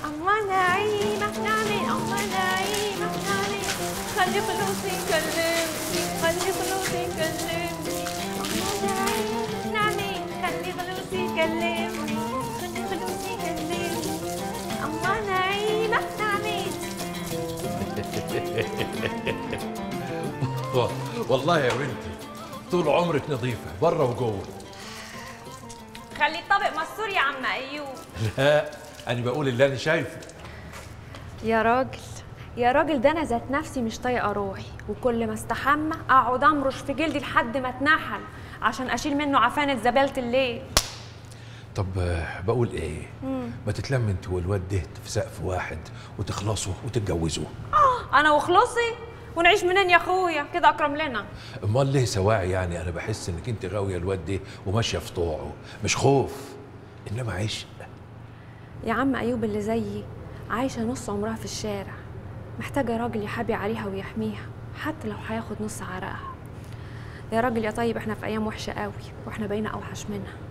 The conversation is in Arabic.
أما نعيمة نعمل أما نعيمة نعمل خلي فلوسي كلمني خلي فلوسي كلمني أما نعيمة نعمل خلي فلوسي كلمني خلي فلوسي كلمني أما نعيمة نعمل. والله يا بنتي طول عمرك نظيفة برا وجوه. خلي الطبق مستور يا عم أيوب. لا أنا بقول اللي أنا شايفه. يا راجل يا راجل، ده أنا ذات نفسي مش طايقة روحي، وكل ما استحمى أقعد أمرش في جلدي لحد ما اتنحل عشان أشيل منه عفانة زبالة الليل. طب بقول إيه؟ ما تتلم أنت والواد ده في سقف واحد وتخلصوا وتتجوزوا. أنا وخلصي ونعيش منين يا أخويا؟ كده أكرم لنا. أمال ليه سواعي يعني؟ أنا بحس إنك أنت غاوية الواد ده وماشية في طوعه، مش خوف إنما عشق. يا عم أيوب اللي زيي عايشة نص عمرها في الشارع، محتاجة راجل يحابي عليها ويحميها حتى لو هياخد نص عرقها. يا راجل يا طيب، احنا في أيام وحشة قوي واحنا بقينا أوحش منها.